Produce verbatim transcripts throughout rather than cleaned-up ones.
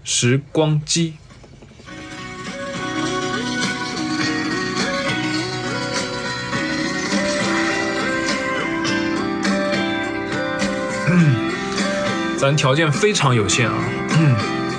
时光机。嗯，咱条件非常有限啊。嗯。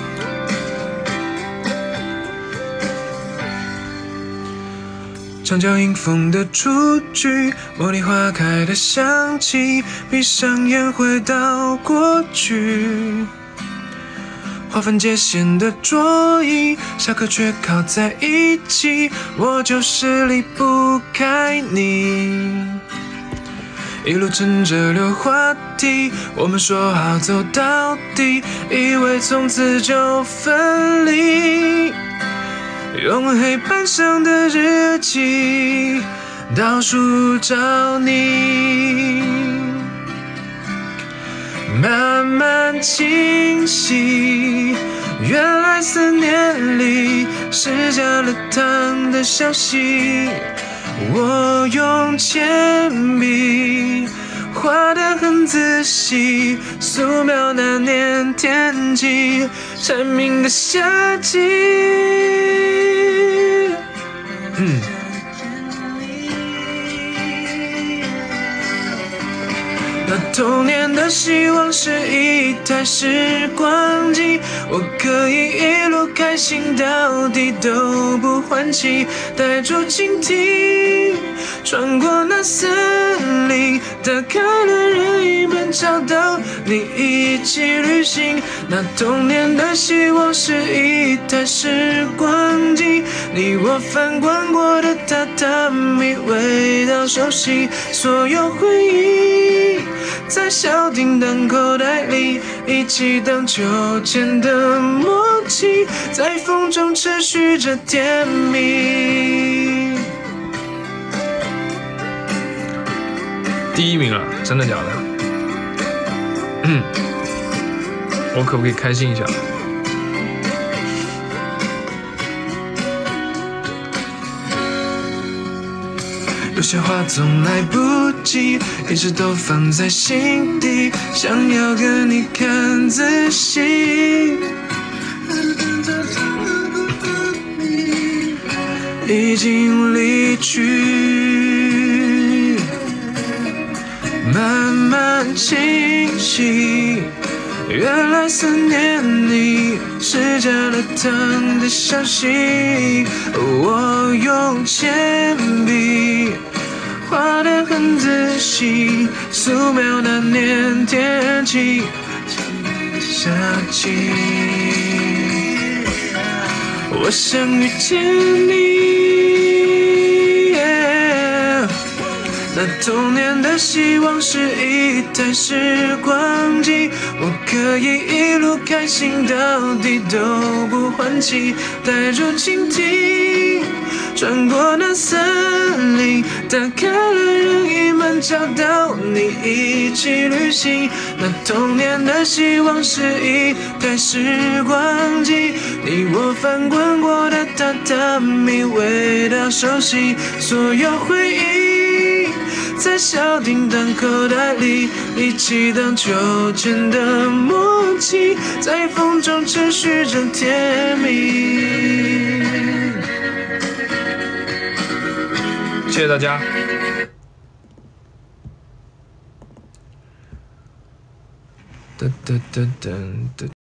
墙角迎风的雏菊，茉莉花开的香气，闭上眼回到过去。划分界限的桌椅，下课却靠在一起，我就是离不开你。一路乘着溜滑梯，我们说好走到底，以为从此就分离。用黑板上的日记倒数找你，慢慢清晰，原来思念里是加了糖的消息。我用铅笔画得很仔细，素描那年天气，蝉鸣的夏季。嗯，那童年的希望是一台时光机，我可以一路开心到底都不换气，带住蜻蜓穿过那森林，打开了任意门找到你一起旅行。那童年的希望是一台时光机，你我翻滚过的榻榻米味道熟悉，所有回忆在小叮当口袋里，一起荡秋千的默契，在风中持续着甜蜜。第一名了，真的假的？嗯，我可不可以开心一下？有些话总来不及，一直都放在心底，想要跟你看仔细。已经离去，慢慢清晰，原来思念你是加了糖的消息。我用铅笔画得很仔细，素描那年天气，夏季。我想遇见你， yeah、那童年的希望是一台时光机，我可以一路开心到底都不换气，带着蜻蜓穿过那森林，打开了任意门找到你一起旅行。那童年的希望是一台时光机，你我翻滚过的榻榻米味道熟悉，所有回忆在小叮当口袋里，一起荡秋千的默契，在风中持续着甜蜜。谢谢大家。哒哒哒哒哒。